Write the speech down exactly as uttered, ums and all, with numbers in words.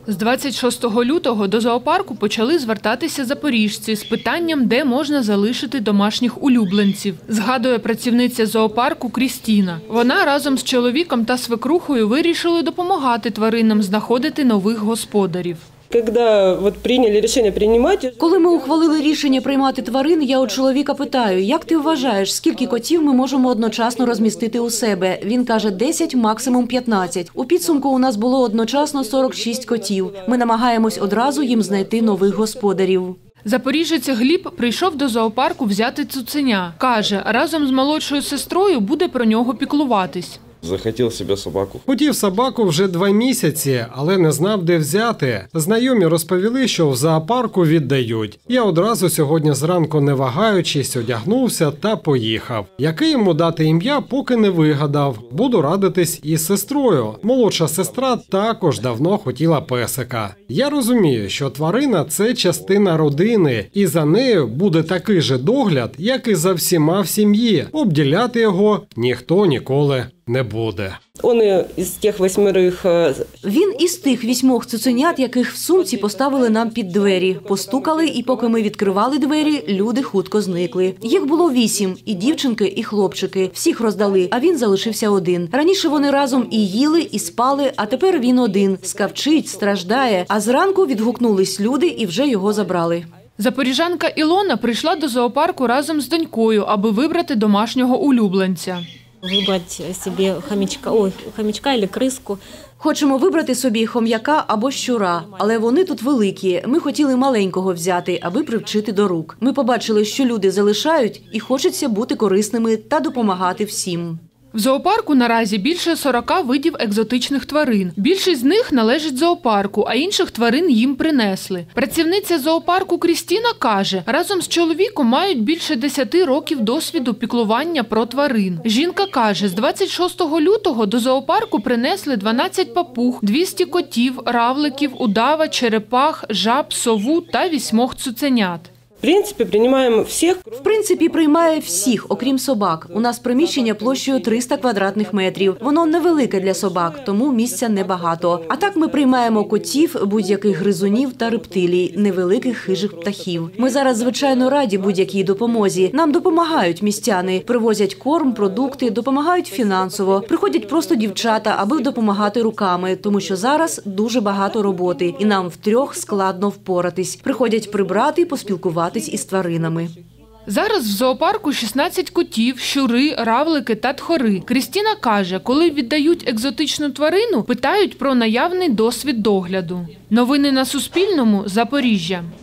З двадцять шостого лютого до зоопарку почали звертатися запоріжці з питанням, де можна залишити домашніх улюбленців, згадує працівниця зоопарку Крістіна. Вона разом з чоловіком та свекрухою вирішили допомагати тваринам знаходити нових господарів. Коли ми ухвалили рішення приймати тварин, я у чоловіка питаю, як ти вважаєш, скільки котів ми можемо одночасно розмістити у себе? Він каже, десять, максимум п'ятнадцять. У підсумку у нас було одночасно сорок шість котів. Ми намагаємось одразу їм знайти нових господарів. Запоріжець Гліб прийшов до зоопарку взяти цуценя. Каже, разом з молодшою сестрою буде про нього піклуватись. Захотів собі собаку. Хотів собаку вже два місяці, але не знав, де взяти. Знайомі розповіли, що в зоопарку віддають. Я одразу сьогодні зранку, не вагаючись, одягнувся та поїхав. Яке йому дати ім'я, поки не вигадав. Буду радитись із сестрою. Молодша сестра також давно хотіла песика. Я розумію, що тварина – це частина родини, і за нею буде такий же догляд, як і за всіма в сім'ї. Обділяти його ніхто ніколи не буде. Він із тих вісьмох цуценят, яких в сумці поставили нам під двері. Постукали, і поки ми відкривали двері, люди хутко зникли. Їх було вісім – і дівчинки, і хлопчики. Всіх роздали, а він залишився один. Раніше вони разом і їли, і спали, а тепер він один. Скавчить, страждає, а зранку відгукнулись люди і вже його забрали. Запоріжанка Ілона прийшла до зоопарку разом з донькою, аби вибрати домашнього улюбленця. Вибрати собі хомячка, ой, хомячка або криску. Хочемо вибрати собі хом'яка або щура, але вони тут великі. Ми хотіли маленького взяти, аби привчити до рук. Ми побачили, що люди залишають і хочеться бути корисними та допомагати всім. В зоопарку наразі більше сорока видів екзотичних тварин. Більшість з них належить зоопарку, а інших тварин їм принесли. Працівниця зоопарку Крістіна каже, разом з чоловіком мають більше десяти років досвіду піклування про тварин. Жінка каже, з двадцять шостого лютого до зоопарку принесли дванадцять папуг, двісті котів, равликів, удава, черепах, жаб, сову та вісьмох цуценят. В принципі, приймаємо всіх. В принципі, приймає всіх, окрім собак. У нас приміщення площею триста квадратних метрів. Воно невелике для собак, тому місця небагато. А так ми приймаємо котів, будь-яких гризунів та рептилій, невеликих хижих птахів. Ми зараз, звичайно, раді будь-якій допомозі. Нам допомагають містяни, привозять корм, продукти, допомагають фінансово. Приходять просто дівчата, аби допомагати руками, тому що зараз дуже багато роботи, і нам втрьох складно впоратись. Приходять прибрати, поспілкуватися із тваринами. Зараз в зоопарку шістнадцять котів, щури, равлики та тхори. Крістіна каже, коли віддають екзотичну тварину, питають про наявний досвід догляду. Новини на Суспільному. Запоріжжя.